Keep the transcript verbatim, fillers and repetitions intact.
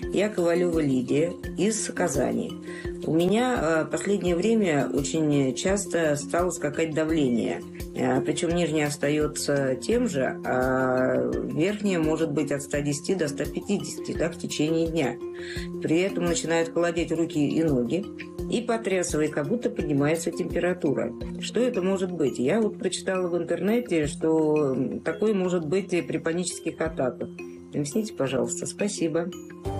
Я Ковалева Лидия из Казани. У меня в последнее время очень часто стало скакать давление. Причем нижнее остается тем же, а верхнее может быть от ста десяти до ста пятидесяти, да, в течение дня. При этом начинают холодеть руки и ноги, и потрясывает, как будто поднимается температура. Что это может быть? Я вот прочитала в интернете, что такое может быть и при панических атаках. Объясните, пожалуйста. Спасибо.